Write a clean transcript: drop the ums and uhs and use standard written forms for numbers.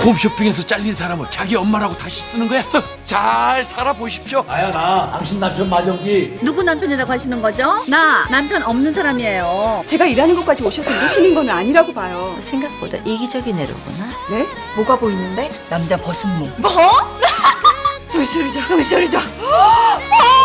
홈쇼핑에서 잘린 사람을 자기 엄마라고 다시 쓰는 거야? 잘 살아보십시오. 아연아, 당신 남편 마정기. 누구 남편이라고 하시는 거죠? 나 남편 없는 사람이에요. 제가 일하는 곳까지 오셔서 이러시는 건 아니라고 봐요. 생각보다 이기적인 애로구나. 네? 뭐가 보이는데? 남자 버슴목. 뭐? 정신 차리자. 정신 차리자.